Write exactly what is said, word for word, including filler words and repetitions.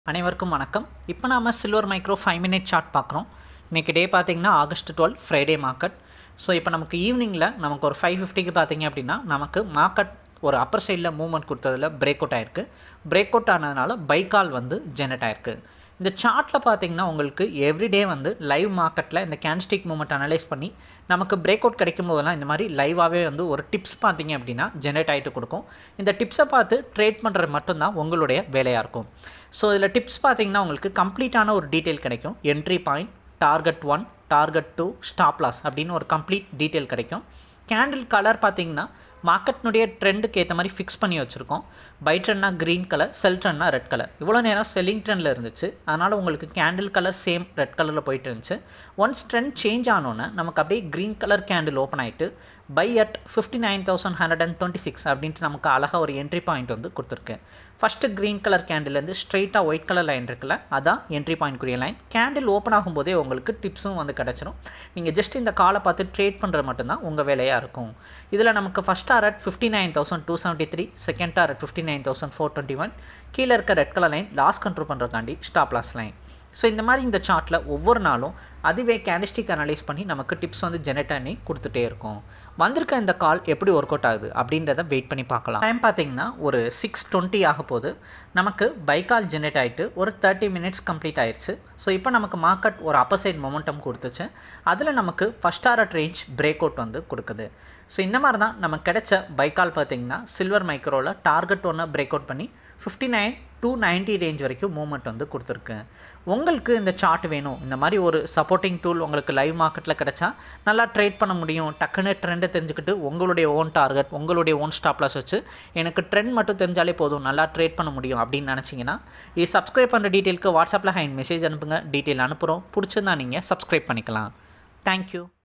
அனைவருக்கும் வணக்கம். இப்போ நாம silver micro five minute chart பார்க்குறோம். இன்றைக்கி டே பார்த்திங்கன்னா August twelve Friday market. So இப்போ நமக்கு ஈவினிங்கில் நமக்கு ஒரு ஃபைவ் ஃபிஃப்டிக்கு பார்த்திங்க அப்படின்னா நமக்கு மார்க்கெட் ஒரு அப்பர் சைடில் மூவ்மெண்ட் கொடுத்ததில் பிரேக் அவுட் ஆயிருக்கு. பிரேக் அவுட் ஆனதுனால பைக்கால் வந்து ஜெனரேட் ஆயிருக்கு. இந்த சார்ட்டில் பார்த்திங்கன்னா உங்களுக்கு எவ்ரிடே வந்து லைவ் மார்க்கெட்டில் இந்த கேண்டில்ஸ்டிக் மூவ்மெண்ட் அனலைஸ் பண்ணி நமக்கு பிரேக் அவுட் கிடைக்கும் போதெல்லாம் இந்த மாதிரி லைவாகவே வந்து ஒரு டிப்ஸ் பார்த்திங்க அப்படின்னா ஜெனரேட் ஆகிட்டு கொடுக்கும். இந்த டிப்ஸை பார்த்து ட்ரேட் பண்ணுறது மட்டும்தான் உங்களுடைய வேலையாக இருக்கும். ஸோ இதில் டிப்ஸ் பார்த்திங்கன்னா உங்களுக்கு கம்ப்ளீட்டான ஒரு டீட்டெயில் கிடைக்கும். Entry point, target one, target two, stop loss அப்படின்னு ஒரு கம்ப்ளீட் டீட்டெயில் கிடைக்கும். கேண்டில் கலர் பார்த்திங்கன்னா மார்க்கெட்னுடைய ட்ரெண்டுக்கு ஏற்ற மாதிரி ஃபிக்ஸ் பண்ணி வச்சுருக்கோம். பை ட்ரெண்ட்னா க்ரீன் கலர், செல் ட்ரெண்ட்னா ரெட் கலர். இவ்வளோ நேரம் செல்லிங் ட்ரெண்டில் இருந்துச்சு, அதனால் உங்களுக்கு கேண்டில் கலர் சேம் ரெட் கலரில் போயிட்டு இருந்துச்சு. ஒன்ஸ் ட்ரெண்ட் சேஞ்ச் ஆனோன்னே நமக்கு அப்படியே க்ரீன் கலர் கேண்டில் ஓப்பன் ஆகிட்டு buy at fifty nine thousand hundred and twenty six அப்படின்ட்டு நமக்கு அழகாக ஒரு என்ட்ரி பாயிண்ட் வந்து கொடுத்துருக்கு. ஃபஸ்ட்டு க்ரீன் கலர் கேண்டிலேருந்து ஸ்ட்ரெயிட்டாக ஒயிட் கலர் லைன் இருக்குல்ல, அதான் என்ட்ரி பாயிண்ட்க்குரிய லைன். கேண்டில் ஓப்பன் ஆகும்போதே உங்களுக்கு டிப்ஸும் வந்து கிடச்சிரும். நீங்கள் ஜஸ்ட் இந்த காலை பார்த்து ட்ரேட் பண்ணுறது மட்டும்தான் உங்கள் வேலையாக இருக்கும். இதில் நமக்கு first target fifty nine thousand two seventy three, second target fifty nine thousand four twenty one, கீழே இருக்க red colour line loss control பண்ணுறதுக்காண்டி ஸ்டாப் லாஸ் லைன். ஸோ இந்த மாதிரி இந்த சார்ட்டில் ஒவ்வொரு நாளும் அதுவே கேண்டில்ஸ்டிக் அனலைஸ் பண்ணி நமக்கு டிப்ஸ் வந்து ஜெனரேட் பண்ணி கொடுத்துட்டே இருக்கும். வந்திருக்க இந்த கால் எப்படி ஒர்க் அவுட் ஆகுது அப்படின்றத வெயிட் பண்ணி பார்க்கலாம். டைம் பார்த்தீங்கன்னா ஒரு சிக்ஸ் டுவெண்ட்டி ஆக போது நமக்கு பை கால் ஜெனரேட் ஆகிட்டு ஒரு தேர்ட்டி மினிட்ஸ் கம்ப்ளீட் ஆயிடுச்சு. ஸோ இப்போ நமக்கு மார்க்கெட் ஒரு அப்பர் சைட் மொமெண்டம் கொடுத்துச்சு. அதில் நமக்கு first target range break out வந்து கொடுக்குது. ஸோ இந்த மாதிரி தான் நமக்கு கிடைச்ச பை கால் பார்த்திங்கன்னா சில்வர் மைக்ரோவில் டார்கெட் ஒன்று பிரேக் அவுட் பண்ணி fifty nine two ninety range வரைக்கும் மூவ்மெண்ட் வந்து கொடுத்துருக்கு. உங்களுக்கு இந்த சார்ட் வேணும், இந்த மாதிரி ஒரு சப்போர்ட்டிங் டூல் உங்களுக்கு லைவ் மார்க்கெட்டில் கிடச்சா நல்லா ட்ரேட் பண்ண முடியும், டக்குன்னு ட்ரெண்டை தெரிஞ்சுக்கிட்டு உங்களுடைய ஓன் டார்கெட், உங்களுடைய ஓன் ஸ்டாப் லாஸ் வச்சு எனக்கு ட்ரெண்ட் மட்டும் தெரிஞ்சாலே போதும், நல்லா ட்ரேட் பண்ண முடியும் அப்படின்னு நினச்சிங்கன்னா இது சப்ஸ்கிரைப் பண்ணுற டீட்டெயிலுக்கு வாட்ஸ்அப்பில் ஹைன் மெசேஜ் அனுப்புங்க. டீட்டெயில் அனுப்புகிறோம். பிடிச்சிருந்தா நீங்கள் சப்ஸ்கிரைப் பண்ணிக்கலாம். தேங்க்யூ.